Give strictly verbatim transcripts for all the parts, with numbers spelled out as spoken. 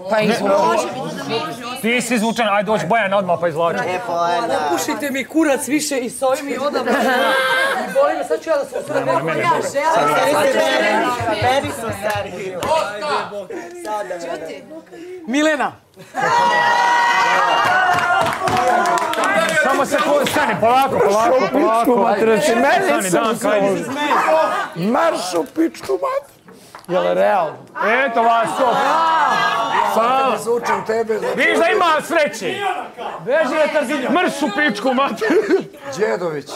Pa izvuči. Ti si izvučen, ajde doći Bojana odmah pa izvlači. Pušite mi kurac više i s ovim i odavno. I boli me, sad ću ja da se usred neko ja želim. Meni su servirali. Čuti. Milena. Samo se stani, polako, polako, polako. Meni sam se marš u pičku mat. Jel' realno? Eto vas, stop. Sad te zvučem tebe. Viš da ima sreće. Beži je Tarzilja. Mrš u pičku mat. Đedović.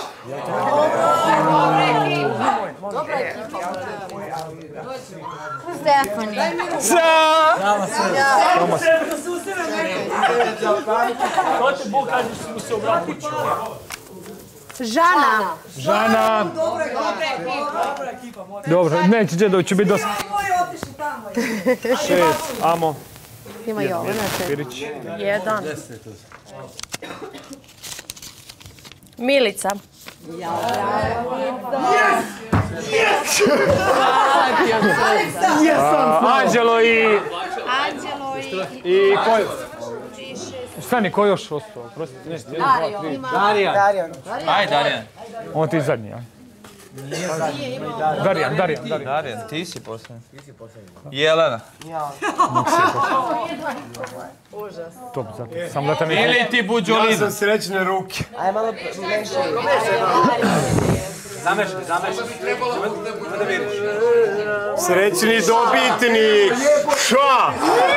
Stefani. Za! Žana. Žana. Dobro, neće Đedović, će biti dosta. Šest, Amo. Ima i ovo, Pirić. Jedan. Milica. Anđelo i... Anđelo i... I ko je? Stani, ko još ostao? Prostite, nešto, jedan, dva, tri. Darijan. Aj, Darijan. On ti zadnji, aj. Darijan, Darijan, Darijan. Darijan, ti si posljednji. Jelena. Top, zato. Sam da te mi... Ili ti Buđolina. Ja sam srećne ruke. Aj malo mešaj. Zamešaj, zamešaj. Srećni dobitnik. Ša!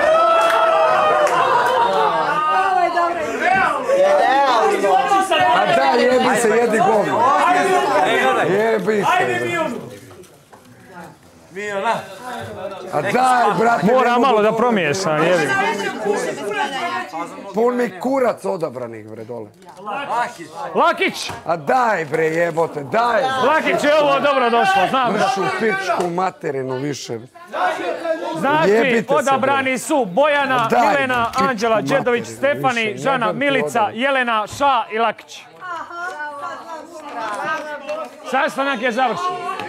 A da, jebi se, jedi govno. Jebi se. Miona. A daj, brate. Mora malo da promiješam, jebi. Pun mi kurac odabranih, bre, dole. Lakić! A daj, bre, jebote, daj. Lakić, je ovo dobro došlo, znam da. Mršu pičku materinu više. Znači, Jebite se, odabrani su Bojana, Daj, Milena, pičku Anđela, Đedović, materinu, Stefani, više, Žana, jebem ti Milica, odabrani. Jelena, Ša i Lakić. Sastanak je završen.